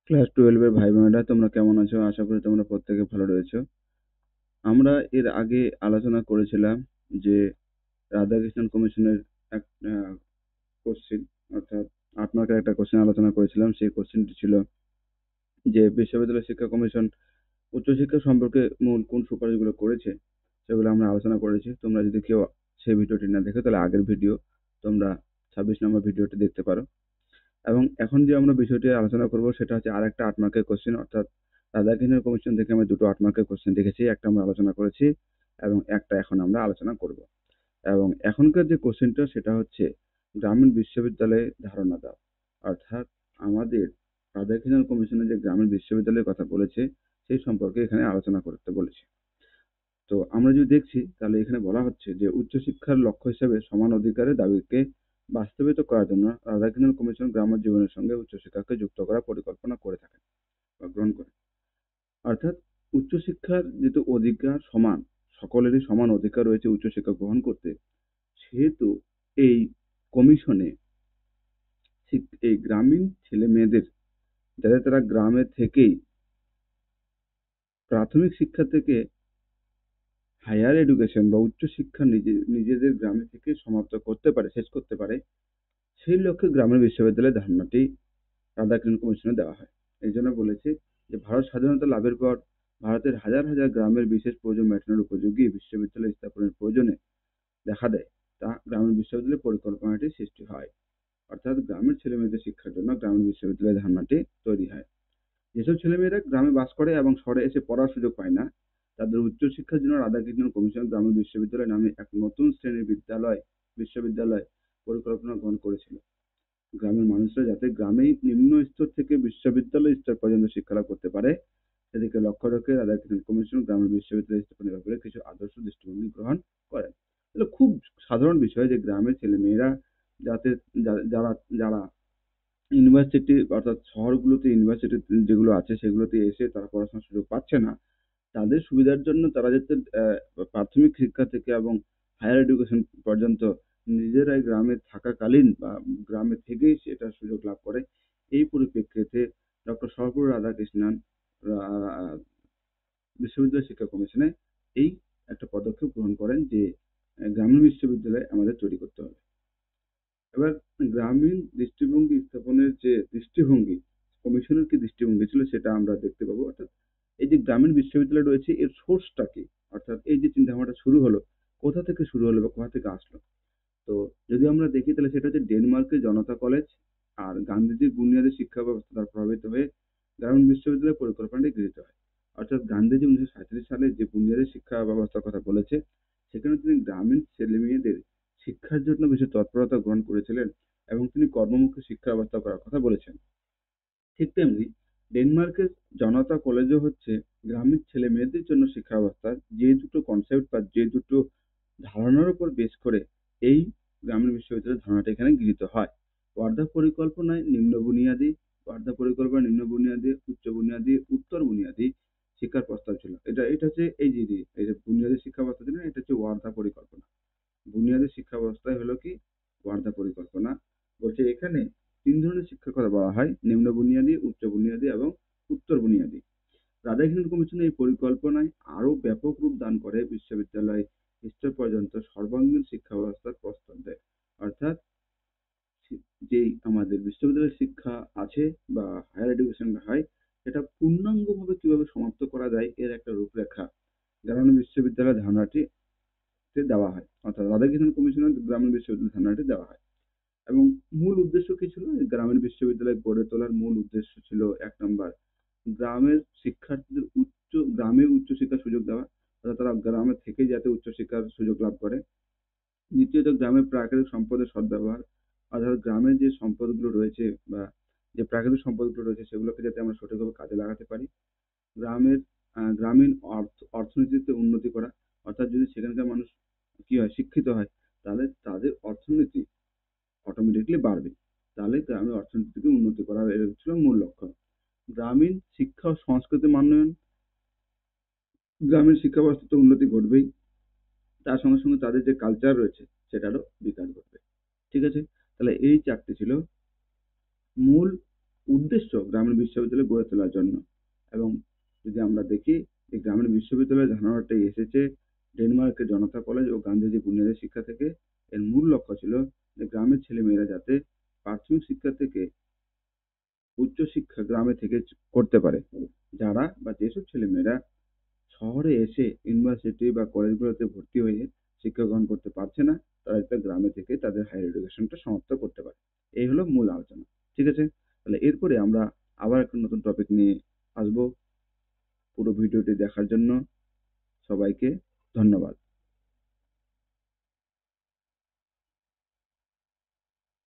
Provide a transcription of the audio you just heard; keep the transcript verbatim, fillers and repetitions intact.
Class twelve এর ভাই বোনেরা তোমরা কেমন আছো? আশা করি তোমরা প্রত্যেকে ভালো রয়েছো। আমরা এর আগে আলোচনা করেছিলাম যে রাধাকৃষ্ণন কমিশনের এক কোশ্চিন, অর্থাৎ আট মার্কের একটা কোশ্চেন আলোচনা করেছিলাম। সেই কোশ্চেনটি ছিল যে বিশ্ববিদ্যালয় শিক্ষা কমিশন উচ্চশিক্ষা সম্পর্কে মূল কোন সুপারিশগুলো করেছে সেগুলো আমরা আলোচনা করেছি। তোমরা যদি কেউ সেই ভিডিওটি না দেখো তাহলে আগের ভিডিও তোমরা ছাব্বিশ নম্বর ভিডিওটি দেখতে পারো। এবং এখন যে আমরা বিষয়টি আলোচনা করব সেটা হচ্ছে আরেকটা আট মার্কের কোশ্চেন, অর্থাৎ রাধাকৃষ্ণন কমিশন থেকে আমরা দুটো আট মার্কের কোশ্চেন দেখেছি। একটা আমরা আলোচনা করেছি এবং একটা এখন আমরা আলোচনা করব। এবং এখনকার যে কোশ্চেনটা সেটা হচ্ছে গ্রামীণ বিশ্ববিদ্যালয়ে ধারণা দাও, অর্থাৎ আমাদের রাধাকৃষ্ণন কমিশনে যে গ্রামীণ বিশ্ববিদ্যালয়ের কথা বলেছে সেই সম্পর্কে এখানে আলোচনা করতে বলেছে। তো আমরা যদি দেখছি তাহলে এখানে বলা হচ্ছে যে উচ্চশিক্ষার লক্ষ্য হিসেবে সমান অধিকারের দাবিকে বাস্তবায়িত করার জন্য রাধাকৃষ্ণন কমিশন গ্রাম্য জীবনের সঙ্গে উচ্চশিক্ষাকে যুক্ত করার পরিকল্পনা করে থাকে বা গ্রহণ করে। অর্থাৎ উচ্চশিক্ষার যেহেতু অধিকার সমান, সকলেরই সমান অধিকার রয়েছে উচ্চশিক্ষা গ্রহণ করতে, সেহেতু এই কমিশনে শিক- এই গ্রামীণ ছেলে মেয়েদের, যাতে তারা গ্রামে থেকেই প্রাথমিক শিক্ষা থেকে হায়ার এডুকেশন বা উচ্চশিক্ষা নিজে নিজেদের গ্রামে থেকে সমাপ্ত করতে পারে, শেষ করতে পারে, সেই লক্ষ্যে গ্রামের বিশ্ববিদ্যালয়ের ধারণাটি রাধাকৃষ্ণন কমিশনে দেওয়া হয়। এই জন্য বলেছে যে ভারত স্বাধীনতা লাভের পর ভারতের হাজার হাজার গ্রামের বিশেষ প্রয়োজন মেটানোর উপযোগী বিশ্ববিদ্যালয় স্থাপনের প্রয়োজনে দেখা দেয়, তা গ্রামীণ বিশ্ববিদ্যালয় পরিকল্পনাটি সৃষ্টি হয়। অর্থাৎ গ্রামের ছেলেমেয়েদের শিক্ষার জন্য গ্রামীণ বিশ্ববিদ্যালয়ের ধারণাটি তৈরি হয়। যেসব ছেলেমেয়েরা গ্রামে বাস করে এবং শহরে এসে পড়ার সুযোগ পায় না, তাদের উচ্চশিক্ষার জন্য রাধাকৃষ্ণন কমিশন গ্রামীণ বিশ্ববিদ্যালয় নামে এক নতুন শ্রেণীর বিদ্যালয় বিশ্ববিদ্যালয় পরিকল্পনা গ্রহণ করেছিল। গ্রামের মানুষরা যাতে গ্রামেই নিম্ন স্তর থেকে বিশ্ববিদ্যালয় স্তর পর্যন্ত শিক্ষালাভ করতে পারে সেদিকে লক্ষ্য রেখে রাধাকৃষ্ণন কমিশন গ্রামের বিশ্ববিদ্যালয় স্থাপনের ব্যাপারে কিছু আদর্শ দৃষ্টিভঙ্গি গ্রহণ করেন। এগুলো খুব সাধারণ বিষয় যে গ্রামের ছেলে মেয়েরা যাতে যা- যারা যারা ইউনিভার্সিটি অর্থাৎ শহরগুলোতে ইউনিভার্সিটি যেগুলো আছে সেগুলোতে এসে তারা পড়াশোনার সুযোগ পাচ্ছে না, তাদের সুবিধার জন্য তারা যাতে আহ, প্রাথমিক শিক্ষা থেকে এবং হায়ার এডুকেশন পর্যন্ত নিজেরাই গ্রামে থাকাকালীন বা গ্রামে থেকেই সেটার সুযোগ লাভ করে, এই পরিপ্রেক্ষিতে ডক্টর সর্বপল্লী রাধাকৃষ্ণন আহ, বিশ্ববিদ্যালয় শিক্ষা কমিশনে এই একটা পদক্ষেপ গ্রহণ করেন যে আহ, গ্রামীণ বিশ্ববিদ্যালয় আমাদের তৈরি করতে হবে। এবার গ্রামীণ দৃষ্টিভঙ্গি স্থাপনের যে দৃষ্টিভঙ্গি, কমিশনের কি দৃষ্টিভঙ্গি ছিল সেটা আমরা দেখতে পাবো। অর্থাৎ এই যে গ্রামীণ বিশ্ববিদ্যালয় রয়েছে এর সোর্সটা কি, অর্থাৎ এই যে চিন্তা ভাবনাটা শুরু হলো কোথা থেকে শুরু হলো বা কোথা থেকে আসলো। তো যদি আমরা দেখি তাহলে সেটা হচ্ছে ডেনমার্কের জনতা কলেজ আর গান্ধীজির বুনিয়াদী শিক্ষা ব্যবস্থা দ্বারা প্রভাবিত হয়ে গ্রামীণ বিশ্ববিদ্যালয় পরিকল্পনাটি গৃহীত হয়। অর্থাৎ গান্ধীজি উনিশশো সাঁইত্রিশ সালে যে বুনিয়াদী শিক্ষা ব্যবস্থার কথা বলেছে সেখানে তিনি গ্রামীণ ছেলে মেয়েদের শিক্ষার জন্য বেশি তৎপরতা গ্রহণ করেছিলেন এবং তিনি কর্মমুখী শিক্ষা ব্যবস্থা করার কথা বলেছেন। ঠিক তেমনি ডেনমার্কের জনতা কলেজও হচ্ছে গ্রামের ছেলে মেয়েদের জন্য শিক্ষা ব্যবস্থা, যে দুটো কনসেপ্ট বা যে দুটো ধারণার উপর বেস করে এই গ্রামীণ বিশ্ববিদ্যালয়ের ধারণাটা এখানে গৃহীত হয়। ওয়ার্ধা পরিকল্পনায় নিম্ন বুনিয়াদী, ওয়ার্ধা পরিকল্পনা নিম্ন বুনিয়াদী, উচ্চ বুনিয়াদী, উত্তর বুনিয়াদী শিক্ষার প্রস্তাব ছিল। এটা এটা হচ্ছে এই যে যে- এই যে বুনিয়াদী শিক্ষা ব্যবস্থা ছিল এটা হচ্ছে ওয়ার্ধা পরিকল্পনা। বুনিয়াদী শিক্ষা ব্যবস্থায় হলো কি ওয়ার্ধা পরিকল্পনা। বলছে এখানে তিন ধরনের শিক্ষার কথা বলা হয়: নিম্ন বুনিয়াদী, উচ্চ বুনিয়াদী এবং উত্তর বুনিয়াদী। রাধাকৃষ্ণন কমিশন এই পরিকল্পনায় আরো ব্যাপক রূপ দান করে বিশ্ববিদ্যালয় স্তর পর্যন্ত সর্বাঙ্গীন শিক্ষা ব্যবস্থার প্রস্তাব দেয়। অর্থাৎ যেই আমাদের বিশ্ববিদ্যালয়ের শিক্ষা আছে বা হায়ার এডুকেশন হয় সেটা পূর্ণাঙ্গভাবে কিভাবে সমাপ্ত করা যায় এর একটা রূপরেখা গ্রামীণ বিশ্ববিদ্যালয়ের ধারণাটি দেওয়া হয়, অর্থাৎ রাধাকৃষ্ণন কমিশনের গ্রামীণ বিশ্ববিদ্যালয় ধারণাটি দেওয়া হয়। এবং মূল উদ্দেশ্য কি ছিল? গ্রামীণ বিশ্ববিদ্যালয় গড়ে তোলার মূল উদ্দেশ্য ছিল এক নম্বর গ্রামের শিক্ষার্থীদের উচ্চ গ্রামে উচ্চশিক্ষার সুযোগ দেওয়া, অর্থাৎ তারা গ্রামে থেকে যাতে উচ্চশিক্ষার সুযোগ লাভ করে। দ্বিতীয়ত গ্রামের প্রাকৃতিক সম্পদের সদ্ব্যবহার, অর্থাৎ গ্রামের যে সম্পদগুলো রয়েছে বা যে প্রাকৃতিক সম্পদগুলো রয়েছে সেগুলোকে যাতে আমরা সঠিকভাবে কাজে লাগাতে পারি। গ্রামের আহ, গ্রামীণ অর্থ অর্থনীতিতে উন্নতি করা, অর্থাৎ যদি সেখানকার মানুষ কি হয় শিক্ষিত হয় তাহলে তাদের অর্থনীতি অটোমেটিকলি বাড়বে, তাহলে গ্রামের অর্থনীতিকে উন্নতি করা এর ছিল মূল লক্ষ্য। গ্রামীণ শিক্ষা ও সংস্কৃতি মান্যয়ন, গ্রামীণ শিক্ষা ব্যবস্থাতে উন্নতি ঘটবেই, তার সঙ্গে সঙ্গে তাদের যে কালচার রয়েছে সেটারও বিকাশ ঘটবে। ঠিক আছে, তাহলে এই চারটি ছিল মূল উদ্দেশ্য গ্রামীণ বিশ্ববিদ্যালয় গড়ে তোলার জন্য। এবং যদি আমরা দেখি যে গ্রামীণ বিশ্ববিদ্যালয়ের ধারণাটি এসেছে ডেনমার্কের জনতা কলেজ ও গান্ধীজি বুনিয়াদী শিক্ষা থেকে। এর মূল লক্ষ্য ছিল যে গ্রামের ছেলেমেয়েরা যাতে প্রাথমিক শিক্ষা থেকে উচ্চশিক্ষা গ্রামে থেকে করতে পারে। যারা বা যেসব ছেলেমেয়েরা শহরে এসে ইউনিভার্সিটি বা কলেজগুলোতে ভর্তি হয়ে শিক্ষা গ্রহণ করতে পারছে না, তারা যাতে গ্রামে থেকে তাদের হায়ার এডুকেশনটা সমাপ্ত করতে পারে। এই হলো মূল আলোচনা। ঠিক আছে? তাহলে এরপরে আমরা আবার একটা নতুন টপিক নিয়ে আসবো। পুরো ভিডিওটি দেখার জন্য সবাইকে ধন্যবাদ।